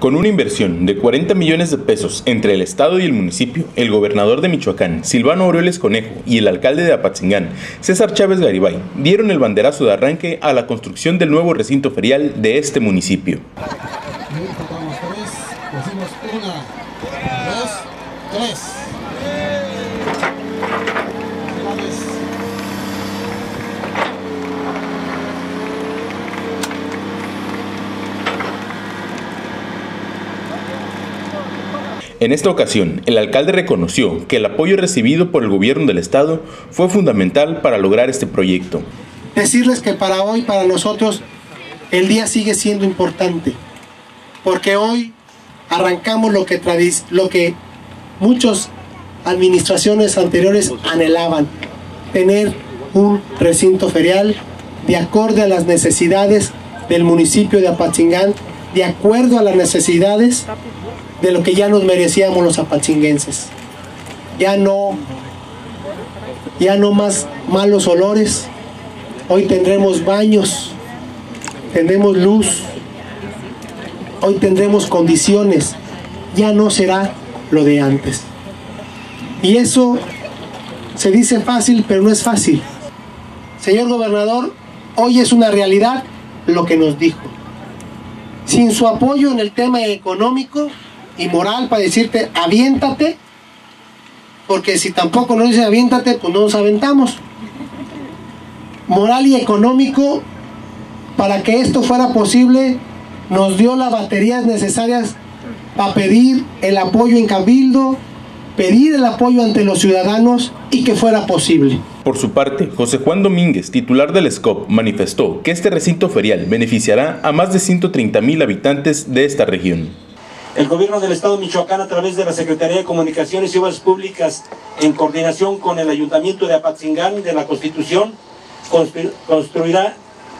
Con una inversión de 40 millones de pesos entre el Estado y el municipio, el gobernador de Michoacán, Silvano Aureoles Conejo, y el alcalde de Apatzingán, César Chávez Garibay, dieron el banderazo de arranque a la construcción del nuevo recinto ferial de este municipio. En esta ocasión, el alcalde reconoció que el apoyo recibido por el gobierno del estado fue fundamental para lograr este proyecto. Decirles que para hoy, para nosotros, el día sigue siendo importante, porque hoy arrancamos lo que muchas administraciones anteriores anhelaban, tener un recinto ferial de acuerdo a las necesidades del municipio de Apatzingán, de acuerdo a las necesidades de lo que ya nos merecíamos los apatzinguenses. Ya no más malos olores. Hoy tendremos baños, tendremos luz, hoy tendremos condiciones. Ya no será lo de antes. Y eso se dice fácil, pero no es fácil. Señor gobernador, hoy es una realidad lo que nos dijo. Sin su apoyo en el tema económico y moral para decirte aviéntate, porque si tampoco nos dice aviéntate, pues no nos aventamos. Moral y económico, para que esto fuera posible, nos dio las baterías necesarias para pedir el apoyo en Cabildo, pedir el apoyo ante los ciudadanos y que fuera posible. Por su parte, José Juan Domínguez, titular del SCOP, manifestó que este recinto ferial beneficiará a más de 130,000 habitantes de esta región. El gobierno del estado de Michoacán, a través de la Secretaría de Comunicaciones y Obras Públicas, en coordinación con el Ayuntamiento de Apatzingán de la Constitución, construirá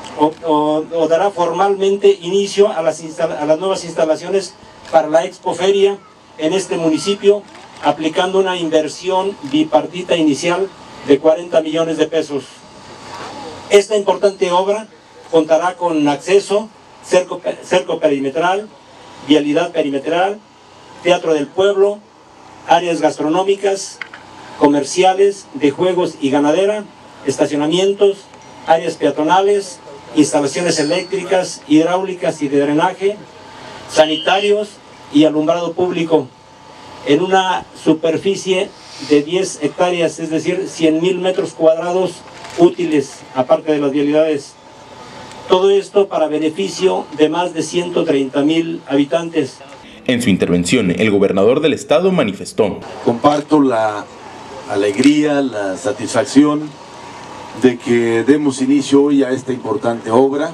o dará formalmente inicio a las nuevas instalaciones para la Expoferia en este municipio, aplicando una inversión bipartita inicial de 40 millones de pesos. Esta importante obra contará con acceso, cerco perimetral, vialidad perimetral, teatro del pueblo, áreas gastronómicas, comerciales, de juegos y ganadera, estacionamientos, áreas peatonales, instalaciones eléctricas, hidráulicas y de drenaje, sanitarios y alumbrado público, en una superficie de 10 hectáreas, es decir, 100,000 metros cuadrados útiles, aparte de las vialidades. Todo esto para beneficio de más de 130,000 habitantes. En su intervención, el gobernador del estado manifestó: comparto la alegría, la satisfacción de que demos inicio hoy a esta importante obra,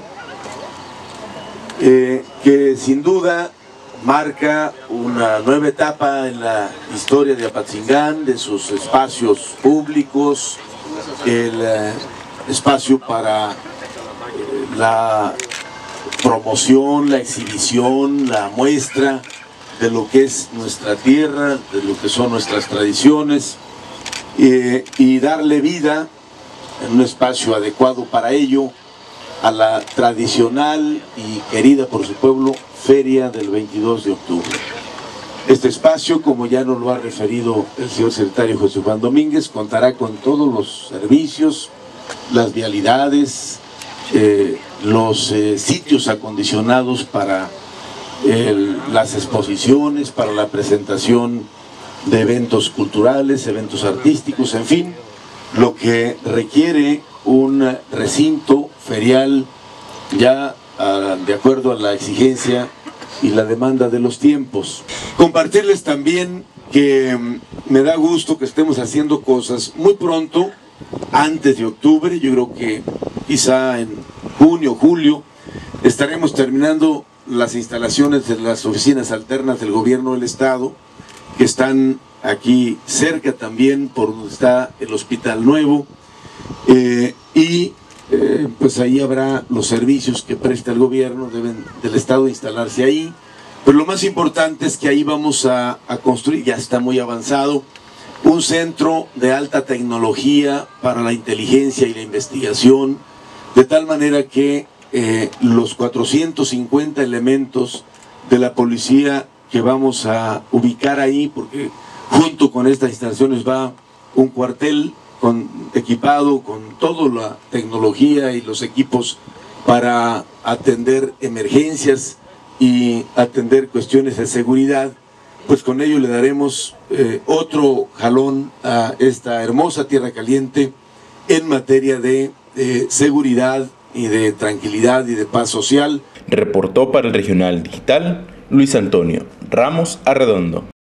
que sin duda marca una nueva etapa en la historia de Apatzingán, de sus espacios públicos, el espacio para la promoción, la exhibición, la muestra de lo que es nuestra tierra, de lo que son nuestras tradiciones, y darle vida en un espacio adecuado para ello a la tradicional y querida por su pueblo Feria del 22 de octubre. Este espacio, como ya nos lo ha referido el señor secretario José Juan Domínguez, contará con todos los servicios, las vialidades, los sitios acondicionados para las exposiciones, para la presentación de eventos culturales, eventos artísticos, en fin, lo que requiere un recinto ferial ya de acuerdo a la exigencia y la demanda de los tiempos. Compartirles también que me da gusto que estemos haciendo cosas muy pronto, antes de octubre. Yo creo que quizá en junio, julio, estaremos terminando las instalaciones de las oficinas alternas del gobierno del estado, que están aquí cerca también por donde está el hospital nuevo, pues ahí habrá los servicios que presta el gobierno, deben del estado instalarse ahí. Pero lo más importante es que ahí vamos a construir, ya está muy avanzado, un centro de alta tecnología para la inteligencia y la investigación, de tal manera que los 450 elementos de la policía que vamos a ubicar ahí, porque junto con estas instalaciones va un cuartel equipado con toda la tecnología y los equipos para atender emergencias y atender cuestiones de seguridad. Pues con ello le daremos otro jalón a esta hermosa Tierra Caliente en materia de seguridad y de tranquilidad y de paz social. Reportó para el Regional Digital Luis Antonio Ramos Arredondo.